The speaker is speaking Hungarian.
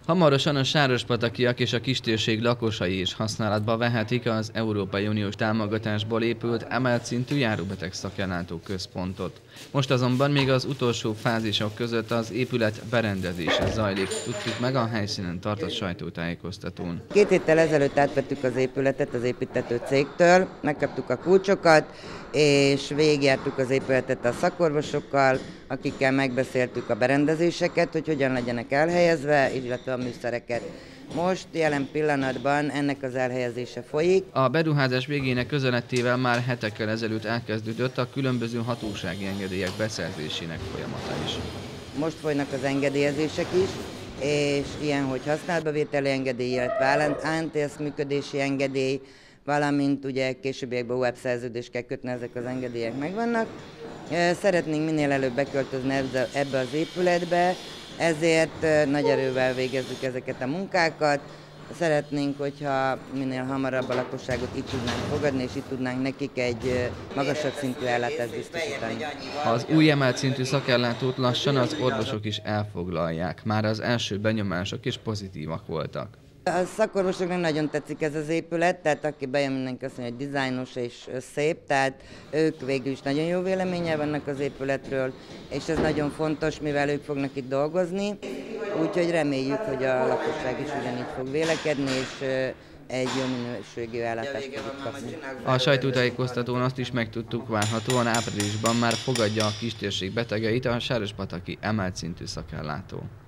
Hamarosan a sárospatakiak és a kistérség lakosai is használatba vehetik az Európai Uniós támogatásból épült emelt szintű járóbeteg szakellátó központot. Most azonban még az utolsó fázisok között az épület berendezése zajlik, tudtuk meg a helyszínen tartott sajtótájékoztatón. 2 héttel ezelőtt átvettük az épületet az építtető cégtől, megkaptuk a kulcsokat, és végigjártuk az épületet a szakorvosokkal, akikkel megbeszéltük a berendezéseket, hogy hogyan legyenek elhelyezve, illetve a műszereket. Most jelen pillanatban ennek az elhelyezése folyik. A beruházás végének közelettével már hetekkel ezelőtt elkezdődött a különböző hatósági engedélyek beszerzésének folyamata is. Most folynak az engedélyezések is, és ilyen, hogy használatbavételi engedély, illetve ANTS működési engedély, valamint ugye későbbiekben webszerződést kell kötni, ezek az engedélyek megvannak. Szeretnénk minél előbb beköltözni ebbe az épületbe, ezért nagy erővel végezzük ezeket a munkákat. Szeretnénk, hogyha minél hamarabb a lakosságot itt tudnánk fogadni, és itt tudnánk nekik egy magasabb szintű ellátást biztosítani. Az új emelt szintű szakellátót lassan az orvosok is elfoglalják. Már az első benyomások is pozitívak voltak. A szakorvosoknak nagyon tetszik ez az épület, tehát aki bejön, mindenki azt mondja, hogy dizájnos és szép, tehát ők végül is nagyon jó véleménnyel vannak az épületről, és ez nagyon fontos, mivel ők fognak itt dolgozni, úgyhogy reméljük, hogy a lakosság is ugyanígy fog vélekedni, és egy jó minőségű ellátást fog kapni. A sajtótájékoztatón azt is megtudtuk, várhatóan áprilisban már fogadja a kistérség betegeit a sárospataki emelt szintű szakellátó.